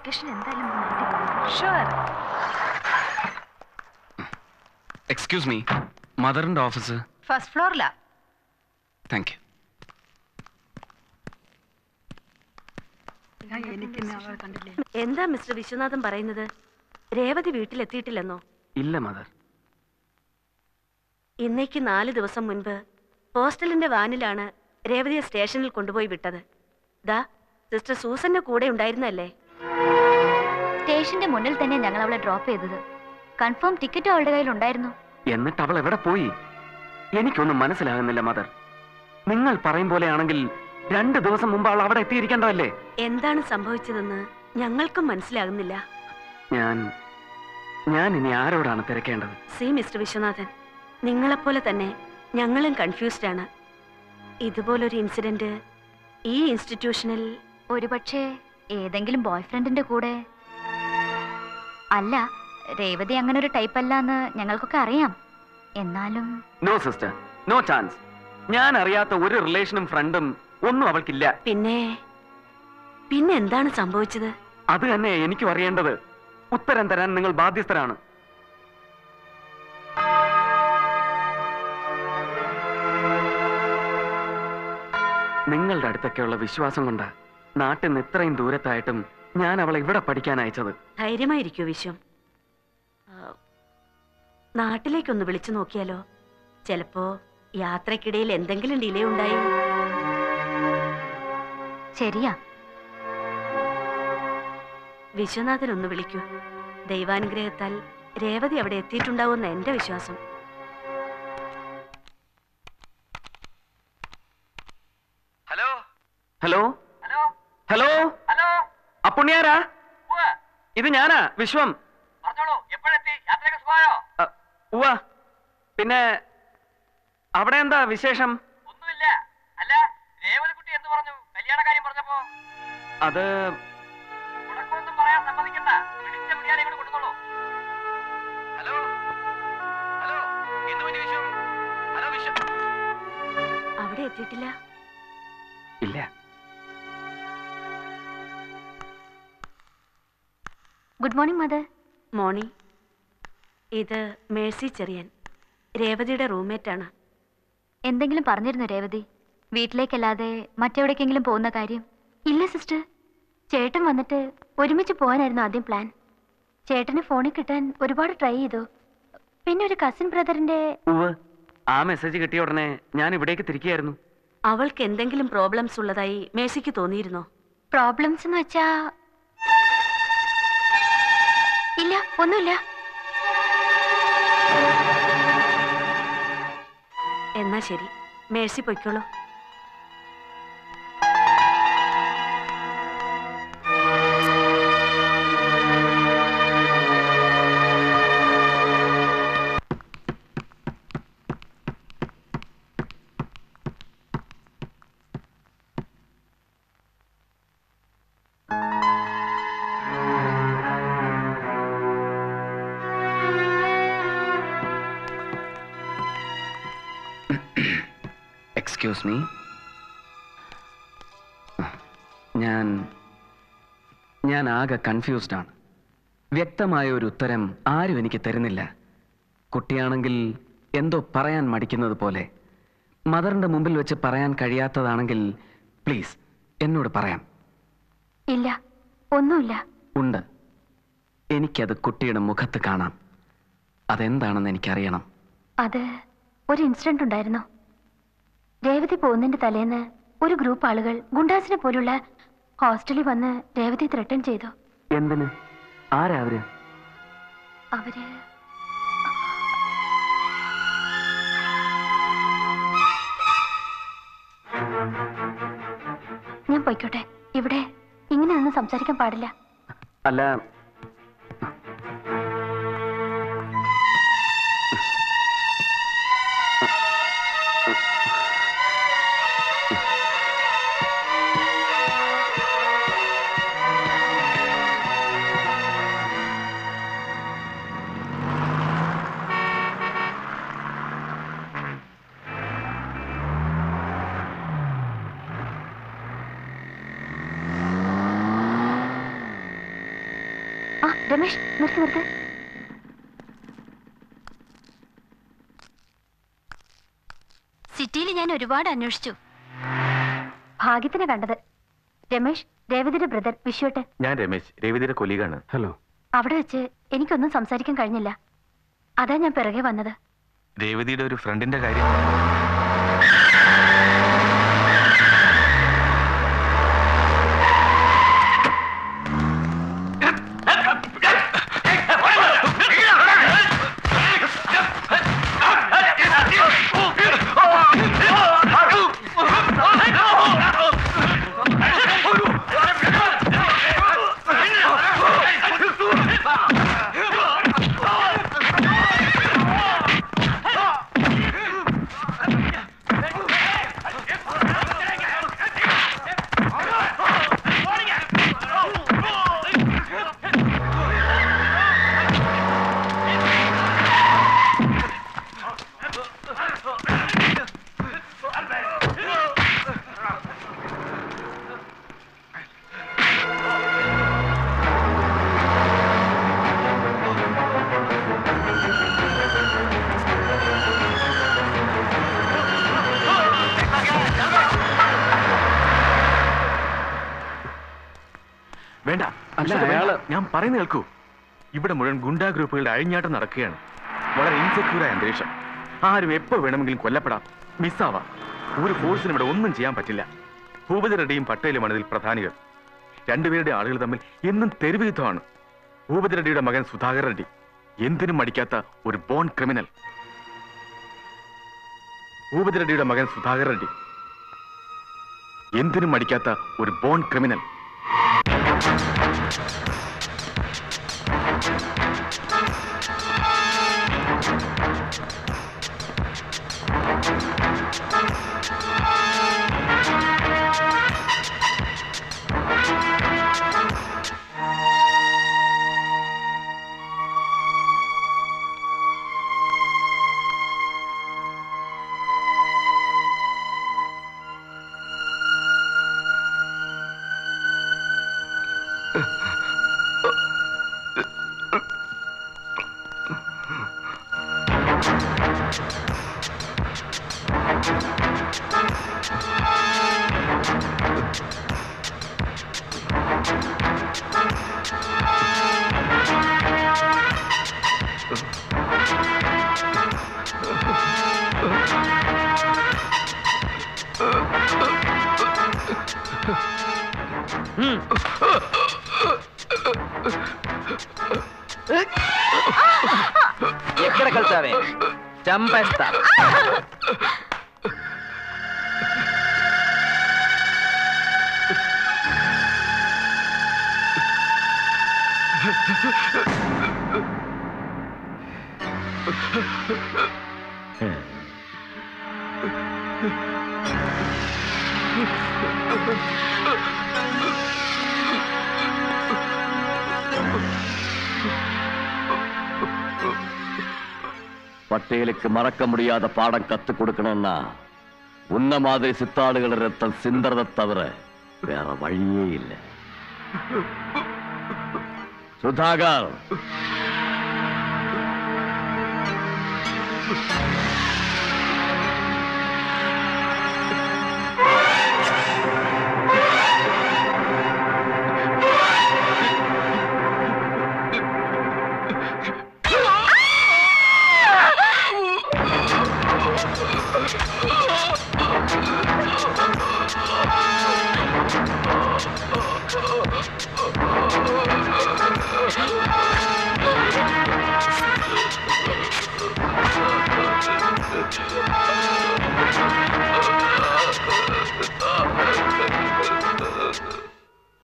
Location എന്തായാലും sure. Excuse me, മദറിന്റെ office first ഫ്ലോറിലാ. Thank you. എന്താ മിസ്റ്റർ വിശ്വനാഥൻ പറയുന്നത്? രേവതി വീട്ടിലെത്തിയിട്ടില്ലെന്നോ? ഇല്ല മദർ. ഇന്നേക്ക് 4 ദിവസം മുൻപ് ഹോസ്റ്റലിന്റെ വാനിലാണ് രേവതിയെ സ്റ്റേഷനിൽ കൊണ്ടുപോയി വിട്ടത്. ദാ സിസ്റ്റർ സൂസന്റെ കൂടെ ഉണ്ടായിരുന്നല്ലേ? സ്റ്റേഷന്റെ മുന്നിൽ തന്നെ ഞങ്ങൾ അവളെ ഡ്രോപ്പ് ചെയ്തത്. കൺഫേം ടിക്കറ്റ് അവളുടെ കയ്യിൽ ഉണ്ടായിരുന്നു. എന്നിട്ട് അവൾ എവിടെ പോയി? എനിക്കൊന്നും മനസ്സിലാകുന്നില്ല മദർ. നിങ്ങൾ പറയും പോലെയാണെങ്കിൽ 2 ദിവസം മുമ്പ് അവൾ അവിടെ എത്തിയിരിക്കേണ്ടതല്ലേ? എന്താണ് സംഭവിച്ചതെന്ന് ഞങ്ങൾക്കും മനസ്സിലാകുന്നില്ല. ഞാൻ ഇനി ആരോടാണ് തിരക്കേണ്ടത്? സി മിസ്റ്റർ വിശ്വനാഥൻ, നിങ്ങളെപ്പോലെ തന്നെ ഞങ്ങളും കൺഫ്യൂസ്ഡ് ആണ്. ഇതുപോലൊരു ഇൻസിഡന്റ് ഈ ഇൻസ്റ്റിറ്റ്യൂഷനിൽ ഒരുപക്ഷെ ഏതെങ്കിലും ബോയ് ഫ്രണ്ടിന്റെ കൂടെ. അല്ല, രേവതി അങ്ങനെ ഒരു ടൈപ്പ് അല്ല എന്ന് ഞങ്ങൾക്കൊക്കെ അറിയാം. എന്നാലും നോ സിസ്റ്റർ, നോ ചാൻസ്. ഞാൻ അറിയാത്ത ഒരു റിലേഷനും ഫ്രണ്ടും ഒന്നും അവൾക്കില്ല. പിന്നെ എന്താണ് സംഭവിച്ചത്? അത് തന്നെ എനിക്കും അറിയേണ്ടത്. ഉത്തരം തരാൻ നിങ്ങൾ ബാധ്യസ്ഥരാണ്. നിങ്ങളുടെ അടുത്തൊക്കെയുള്ള വിശ്വാസം കൊണ്ട് നാട്ടിൽ നിന്ന് ഇത്രയും ദൂരത്തായിട്ടും ഞാൻ അവളെ ഇവിടെ പഠിക്കാൻ അയച്ചത്. ധൈര്യമായിരിക്കൂ വിശ്വം. നാട്ടിലേക്കൊന്ന് വിളിച്ചു നോക്കിയാലോ? ചിലപ്പോ യാത്രക്കിടയിൽ എന്തെങ്കിലും ഡിലേ ഉണ്ടായി. ശരിയാ. വിശ്വനാഥൻ ഒന്ന് വിളിക്കൂ. ദൈവാനുഗ്രഹത്താൽ രേവതി അവിടെ എത്തിയിട്ടുണ്ടാവുമെന്ന് എന്റെ വിശ്വാസം. ഹലോ ഹലോ ഹലോ ഹലോ, അപ്പുണ്യാരാ? ഇത് ഞാനാ, വിശ്വം. ഉവ്വ. പിന്നെ അവിടെ എന്താ വിശേഷം? ഒന്നുമില്ല. അല്ല, രേവതിക്കുട്ടി എന്ത് പറഞ്ഞു? കല്യാണ കാര്യം പറഞ്ഞപ്പോ അത് ഉടക്കൊന്നും പറയാൻ സമ്മതിക്കണ്ട. പിടിച്ച പിടിയാരെ കൂടെ കൊടുത്തോളൂ. ഹലോ ഹലോ, എന്ത് പറ്റി വിശ്വം? ഹലോ വിശ്വം. അവിടെ എത്തിയിട്ടില്ല. ഇല്ല. Good morning mother. മോർണിംഗ്. ഇത് മേഴ്സി ചെറിയൻ, രേവതിയുടെ റൂംമേറ്റ് ആണ്. എന്തെങ്കിലും പറഞ്ഞിരുന്നു രേവതി? വീട്ടിലേക്കല്ലാതെ മറ്റെവിടേക്കെങ്കിലും പോകുന്ന കാര്യം? ഇല്ല സിസ്റ്റർ. ചേട്ടൻ വന്നിട്ട് ഒരുമിച്ച് പോകാനായിരുന്നു ആദ്യം പ്ലാൻ. ചേട്ടന് ഫോണിൽ കിട്ടാൻ ഒരുപാട് ട്രൈ ചെയ്തു. പിന്നെ ഒരു കസിൻ ബ്രദറിന്റെ. ആ മെസ്സേജ് കിട്ടിയ ഉടനെ ഞാൻ ഇവിടേക്ക് തിരിക്കുകയായിരുന്നു. അവൾക്ക് എന്തെങ്കിലും പ്രോബ്ലംസ് ഉള്ളതായി മേഴ്സിക്ക് തോന്നിയിരുന്നോ? പ്രോബ്ലംസ് എന്ന് വെച്ചാ? ഇല്ല, ഒന്നുമില്ല. എന്നാ ശരി, മേഴ്സി പൊയ്ക്കോളൂ. Excuse me. ഞാൻ ആകെ കൺഫ്യൂസ്ഡ് ആണ്. വ്യക്തമായ ഒരു ഉത്തരം ആരും എനിക്ക് തരുന്നില്ല. കുട്ടിയാണെങ്കിൽ എന്തോ പറയാൻ മടിക്കുന്നത് പോലെ. മദറിന്റെ മുമ്പിൽ വെച്ച് പറയാൻ കഴിയാത്തതാണെങ്കിൽ പ്ലീസ് എന്നോട് പറയാം. ഇല്ല, ഒന്നുമില്ല. ഉണ്ട്. എനിക്കത് കുട്ടിയുടെ മുഖത്ത് കാണാം. അതെന്താണെന്ന് എനിക്കറിയണം. അത് ഒരു ഇൻസിഡന്റ് ഉണ്ടായിരുന്നു. രേവതി പോകുന്നതിന്റെ തലേന്ന് ഒരു ഗ്രൂപ്പ് ആളുകൾ ഗുണ്ടാസിനെ പോലുള്ള ഹോസ്റ്റലിൽ വന്ന് രേവതി ത്രെട്ടൻ ചെയ്തു. എന്തിന്? ആരാ അവര്? അവര് ഞാൻ പോയിക്കോട്ടെ. ഇവിടെ ഇങ്ങനെ ഒന്നും സംസാരിക്കാൻ പാടില്ല. അല്ല, രമേശ് നിർത്ത് നിർത്ത്. സിറ്റിയിൽ ഞാൻ ഒരുപാട് അന്വേഷിച്ചു. ഭാഗ്യത്തിന് കണ്ടത്. രമേശ്, രേവതിയുടെ ബ്രദർ വിശ്വട്ട്. ഞാൻ രമേശ്, രേവതിയുടെ കൊലീഗാണ്. ഹലോ. അവിടെ വെച്ച് എനിക്കൊന്നും സംസാരിക്കാൻ കഴിഞ്ഞില്ല. അതാ ഞാൻ പിറകെ വന്നത്. രേവതിയുടെ ഒരു ഫ്രണ്ടിന്റെ കാര്യം. വേണ്ട, ഞാൻ പറയുന്ന കേൾക്കൂ. ഇവിടെ മുഴുവൻ ഗുണ്ടാ ഗ്രൂപ്പുകളുടെ അഴിഞ്ഞാട്ടം നടക്കുകയാണ്. വളരെ ഇൻസെക്യൂറായ അന്തരീക്ഷം. ആരും എപ്പോ വേണമെങ്കിലും കൊല്ലപ്പെടാം, മിസ്സാവാം. ഒരു ഫോഴ്സിനും ഇവിടെ ഒന്നും ചെയ്യാൻ പറ്റില്ല. ഭൂപതി റെഡ്ഡിയും പട്ടേലുമാണ് ഇതിൽ പ്രധാനികൾ. രണ്ടുപേരുടെ ആളുകൾ തമ്മിൽ എന്നും തെരുവ് യുദ്ധമാണ്. ഭൂപതി റെഡ്ഡിയുടെ മകൻ സുധാകർ റെഡ്ഡി എന്തിനും മടിക്കാത്ത ഒരു ബോൺ ക്രിമിനൽ. ഭൂപതി റെഡ്ഡിയുടെ മകൻ സുധാകർ റെഡ്ഡി എന്തിനും മടിക്കാത്ത ഒരു ബോൺ ക്രിമിനൽ. ఎక్కడ కలుతావే చంపేస్తా. பட்டேலுக்கு மறக்க முடியாத பாடம் கத்து கொடுக்கணும்னா உன்ன மாதிரி சித்தாளுகள் ரத்தம் சிந்தறதை தவிர வேற வழியே இல்லை. சுதாகர், Oh!